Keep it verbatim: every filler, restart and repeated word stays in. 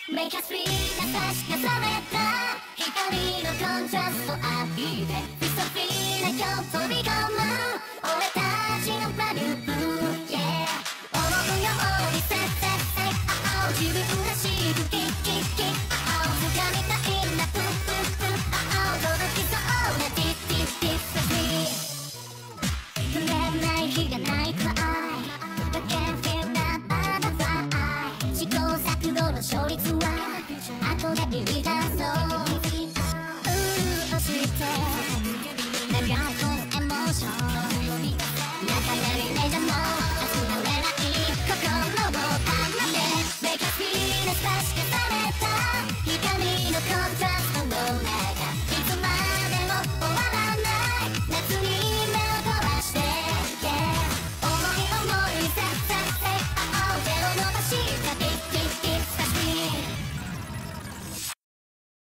メキャスフリーな確かさまやった光のコントラスト浴びてフィストフリーな今日飛び込む俺たちのプラビューブー Yeah 思うようにせっせっせああ自分らしくキッキッキッああ掴みたいなプップップッああ届きそうなディッディッディップフリー触れない日がないくらい You can feel that butterfly 試行錯誤の勝率は後で言い出そう教えて長いこのエモーション中やりねじゃもう忘れない心を離れ Make us feel as fast as